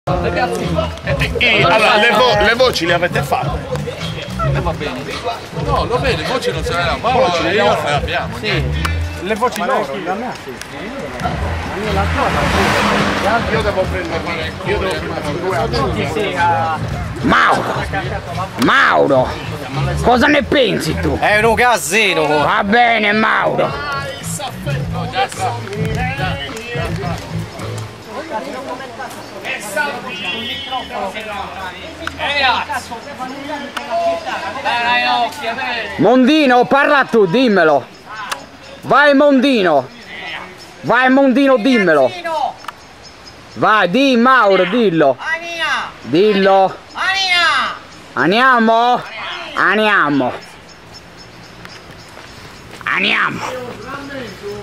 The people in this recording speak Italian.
Allora, le voci le avete fatte? Va bene. No, lo vedi, le voci non se le abbiamo. Ma io non le abbiamo. Sì. Le voci loro, da me sì. Io la cosa. Io devo prendere. Io devo prendere 2 Mauro, cosa ne pensi tu? È un casino. Va bene Mauro. Mondino, parla tu, dimmelo. Vai Mondino. Vai Mondino, dimmelo. Vai, di Mauro, dillo. Dillo. Andiamo? Andiamo. Andiamo.